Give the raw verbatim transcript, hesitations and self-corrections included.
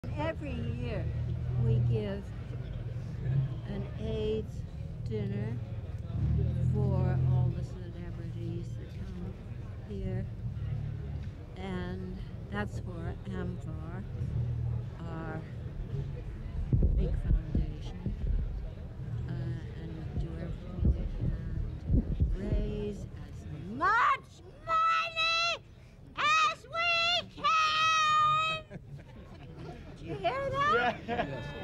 Every year we give an AIDS dinner for all the celebrities that come here, and that's for AMFAR, our big foundation, uh, and we do everything we can to raise as much money as we can. Did you hear that? Yes.